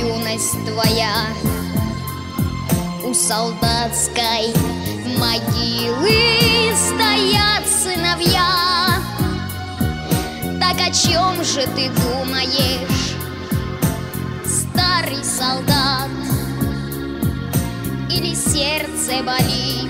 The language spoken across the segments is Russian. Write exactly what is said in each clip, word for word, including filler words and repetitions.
юность твоя у солдатской могилы стоят сыновья. Так о чем же ты думаешь, старый солдат? Или сердце болит,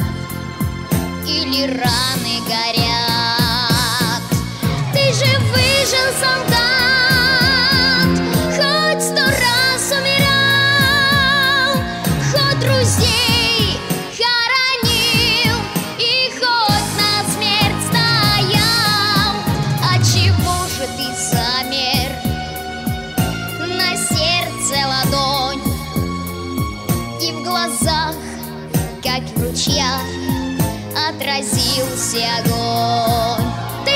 или раны горят? Ты же выжил, солдат, хоть сто раз умирал, хоть друзей хоронил и хоть на смерть стоял. Отчего же ты замер? На сердце ладонь, и в глазах, как в ручьях, отразился огонь. Ты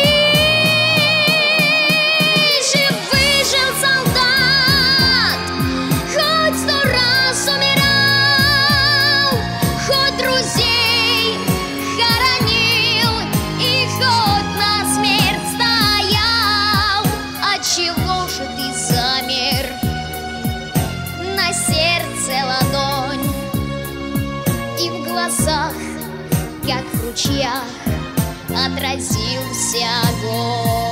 же выжил, солдат, хоть сто раз умирал, хоть друзей хоронил и хоть на смерть стоял. Отчего же ты замер? На сердце ладонь, и в глазах, как в ручьях, отразился огонь.